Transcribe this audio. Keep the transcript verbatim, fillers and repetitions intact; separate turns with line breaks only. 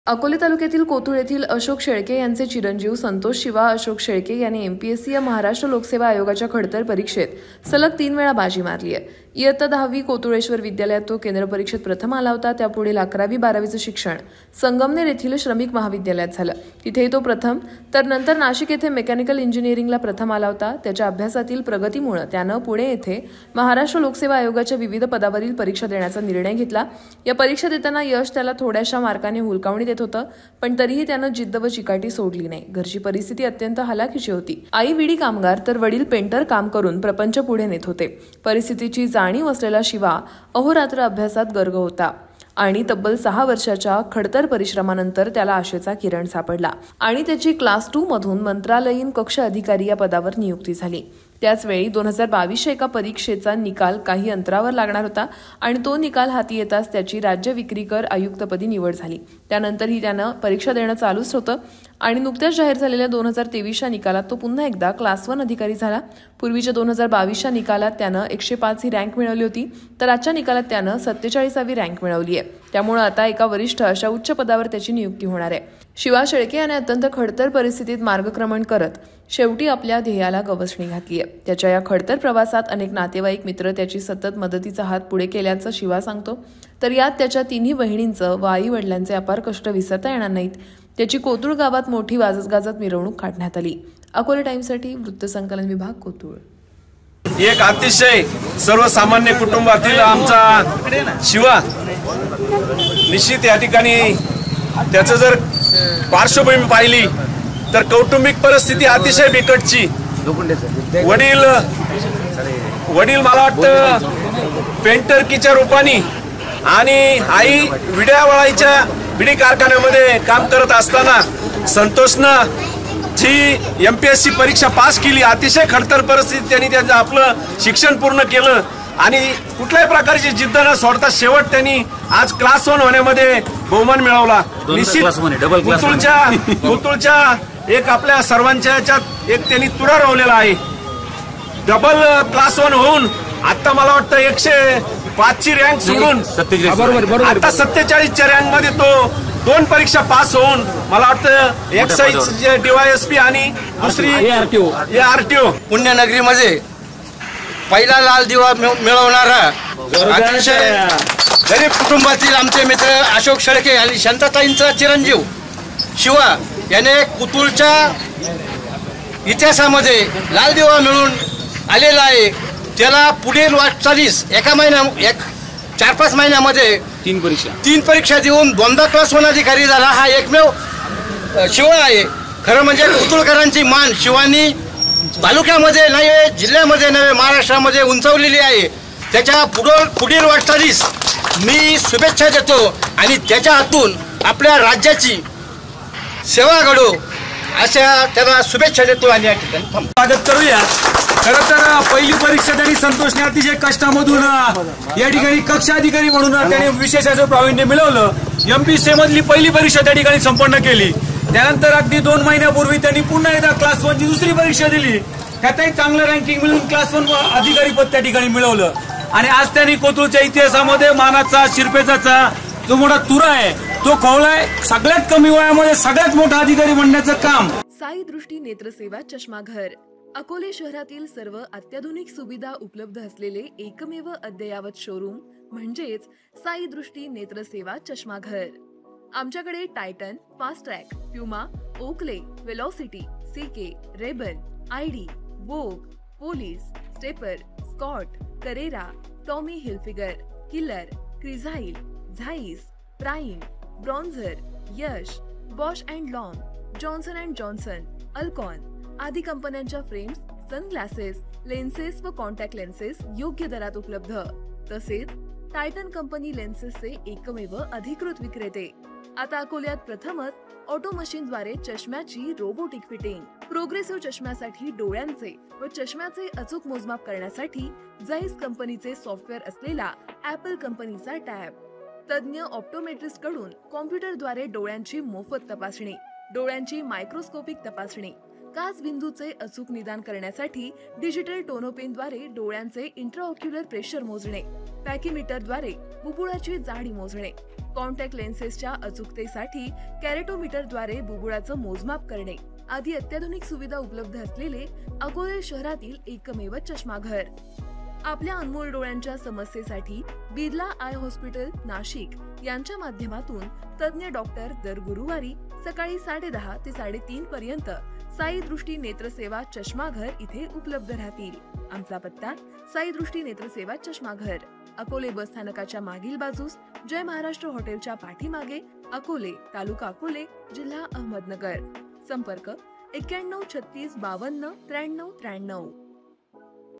अकोले तालुक्यातील कोथरूड येथील अशोक शेळके यांचे चिरंजीव संतोष शिवा अशोक शेळके यांनी एमपीएससी या महाराष्ट्र लोकसेवा आयोगाच्या खडतर परीक्षेत सलग तीन वेळा बाजी मारली आहे। इयत्ता दहावी कोथरूडेश्वर विद्यालयात तो केंद्र परीक्षेत प्रथम आला होता। त्यापुढील अकरावी बारावीचे शिक्षण संगमनेर येथील श्रमिक महाविद्यालयात झालं, तिथेही तो प्रथम। तर नंतर नाशिक येथे मेकॅनिकल इंजिनिअरिंगला प्रथम आला होता। त्याच्या अभ्यासातील प्रगतीमुळे त्यानं पुणे येथे महाराष्ट्र लोकसेवा आयोगाच्या विविध पदावरील परीक्षा देण्याचा निर्णय घेतला। या परीक्षा देताना यश त्याला थोड्याशा मार्काने हुलकावणी देत होतं, पण तरीही त्यानं जिद्द व चिकाटी सोडली नाही। घरची परिस्थिती अत्यंत हलाखीची होती। आई विडी कामगार तर वडील पेंटर काम करून प्रपंच पुढे नेत होते। परिस्थितीची जाणीव असलेला शिवा अहोरात्र अभ्यासात गर्ग होता आणि तब्बल सहा वर्षाच्या खडतर परिश्रमानंतर त्याला आशेचा किरण सापडला आणि त्याची क्लास टू मधून मंत्रालयीन कक्ष अधिकारी या पदावर नियुक्ती झाली। त्याचवेळी दोन हजार बावीसच्या एका परीक्षेचा निकाल काही अंतरावर लागणार होता आणि तो निकाल हाती येताच त्याची राज्य विक्रीकर आयुक्तपदी निवड झाली। त्यानंतरही त्यानं परीक्षा देणं चालूच होतं आणि नुकत्याच जाहीर झालेल्या दोन हजार तेवीसच्या निकालात तो पुन्हा एकदा क्लास वन अधिकारी झाला। पूर्वीच्या दोन हजार बावीसच्या निकालात त्यानं एकशे पाच ही रँक मिळवली होती, तर आजच्या निकालात त्यानं सत्तेचाळीसावी रँक मिळवली आहे। त्यामुळे आता एका वरिष्ठ अशा उच्च पदावर त्याची नियुक्ती होणार आहे। शिवा शेळके याने अत्यंत खडतर परिस्थितीत मार्गक्रमण करत शेवटी आपल्या ध्येयाला गवसणी घातली आहे। त्याच्या या खडतर प्रवासात अनेक नातेवाईक मित्र त्याची सतत मदतीचा हात पुढे केल्याचं शिवा सांगतो। तर यात त्याच्या तिन्ही बहिणींचं व आई वडिलांचे अपार कष्ट विसरता येणार नाहीत। त्याची कोथरूड गावात मोठी वाजत गाजत मिरवणूक काढण्यात आली। अकोले टाइम्ससाठी वृत्तसंकलन विभाग कोथरूड।
एक अतिशय सर्वसामान्य कुटुंबातील आमचा शिवा निश्चित या ठिकाणी त्याचं जर पार्श्वभूमी पाहिली तर कौटुंबिक परिस्थिती अतिशय बिकटची। वडील वडील मला वाटतं पेंटरकीच्या रूपाने आणि आई विड्या वळायच्या विडी कारखान्यामध्ये काम करत असताना संतोषनं जी एमपीएससी परीक्षा पास केली। अतिशय खडतर परिस्थितीत त्यांनी त्याचं आपलं शिक्षण पूर्ण केलं आणि कुठल्याही प्रकारची जिद्द न सोडता शेवट त्यांनी आज क्लास वन होण्यामध्ये बहुमान मिळवला। निश्चित कोथरूडच्या कोथरूडच्या एक आपल्या सर्वांच्या याच्यात एक त्यांनी तुरा रोवलेला आहे। डबल क्लास वन होऊन आता मला वाटतं एकशे पाचची रँक सोडून आता सत्तेचाळीसच्या रँक मध्ये तो दोन परीक्षा पास होऊन मला वाटतं एक्साईज डीवायएसपी आणि दुसरी आरटीओ
पुण्यनगरीमध्ये पहिला लाल दिवा मिळवणारा अतिशय गरीब कुटुंबातील आमचे मित्र अशोक शेळके आणि शांताताईंचा चिरंजीव शिवा याने कोथरूडच्या इतिहासामध्ये लाल दिवा मिळून आलेला आहे। त्याला पुढील वाटचालीस एका महिन्या एक चार पाच महिन्यामध्ये
तीन परीक्षा
तीन परीक्षा देऊन दोनदा क्लास वन अधिकारी झाला। हा एकमेव शिवा आहे। खरं म्हणजे कोथरूडकरांची मान शिवानी तालुक्यामध्ये नव्हे, जिल्ह्यामध्ये नव्हे, महाराष्ट्रामध्ये उंचावलेली आहे। त्याच्या पुढील पुढील वाटचालीस मी शुभेच्छा देतो आणि त्याच्या हातून आपल्या राज्याची सेवा घडो अशा त्याला शुभेच्छा देतो आणि या ठिकाणी
स्वागत करूया। खरं तर पहिली परीक्षा त्यांनी संतोषने अतिशय कष्टामधून या ठिकाणी कक्ष अधिकारी म्हणून त्याने विशेष असं प्रावीण्य मिळवलं। एमपीएससी मधली पहिली परीक्षा त्या ठिकाणी संपन्न केली। त्यानंतर अगदी दोन महिन्यापूर्वी त्यांनी पुन्हा एकदा क्लास वन ची दुसरी परीक्षा दिली। त्यातही चांगलं रँकिंग मिळून क्लास वन अधिकारी पद त्या ठिकाणी मिळवलं आणि आज त्यांनी कोथरूडच्या इतिहासामध्ये मानाचा शिरपेचाचा जो मोठा तुरा आहे तो खवलाय। सगळ्यात कमी वयामध्ये सगळ्यात मोठा अधिकारी बनण्याचं काम
साई दृष्टी नेत्रसेवा चष्माघर अकोले शहरातील सर्व अत्याधुनिक सुविधा उपलब्ध असलेले एकमेव अद्ययावत शोरूम म्हणजेच साई दृष्टी नेत्रसेवा चष्माघर। आमच्याकडे Titan, Fastrack, Puma, Oakley, Velocity, CK, Ray Ban, ID, Vogue, Police, Stepper, Scott, Carrera, Tommy Hilfiger, Killer, Crizal, Zeiss, Prime, Bronzer, Yash, Bausch and Lomb, Johnson and Johnson, Alcon आदी कंपन्यांच्या फ्रेम्स, सनग्लासेस, लेन्सेस व contact lenses योग्य दरात उपलब्ध। तसेच Titan company लेन्सेसचे एकमेव अधिकृत विक्रेते। आता अकोल्यात प्रथमच ऑटो मशीनद्वारे चष्म्याची रोबोटिक फिटिंग। प्रोग्रेसिव्ह चष्म्यासाठी डोळ्यांचे व चष्म्याचे अचूक मोजमाप करण्यासाठी जाईस कंपनीचे सॉफ्टवेअर असलेला ऍपल कंपनीचा टॅब। तज्ञ ऑप्टोमेट्रिस्ट कडून कॉम्प्युटरद्वारे डोळ्यांची मोफत तपासणी, डोळ्यांची मायक्रोस्कोपिक तपासणी, काच बिंदूचे अचूक निदान करण्यासाठी डिजिटल टोनोपेनद्वारे डोळ्यांचे इंट्राऑक्युलर प्रेशर मोजणे, पॅकीमीटरद्वारे बुबुळाची जाडी मोजणे, कॉन्टॅक्ट लेन्सेसच्या अचूकतेसाठी कॅरेटोमीटरद्वारे बुबुळाचं मोजमाप करणे आदी अत्याधुनिक सुविधा उपलब्ध असलेले अकोले शहरातील एकमेव चष्माघर. आपल्या अनमोल डोळ्यांच्या समस्येसाठी बिर्ला आय हॉस्पिटल नाशिक यांच्या माध्यमातून तज्ञ डॉक्टर दर गुरुवारी सकाळी साडे दहा ते साडेतीन पर्यंत साई दृष्टी नेत्रसेवा चष्माघर इथे उपलब्ध राहतील. आमचा पत्ता साई दृष्टी नेत्रसेवा चष्माघर, अकोले बस स्थानकाच्या मागील बाजूस, जय महाराष्ट्र हॉटेलच्या पाठीमागे, अकोले, तालुका अकोले, जिल्हा अहमदनगर. संपर्क एक्क्याण्णव छत्तीस बावन्न त्र्याण्णव त्र्याण्णव.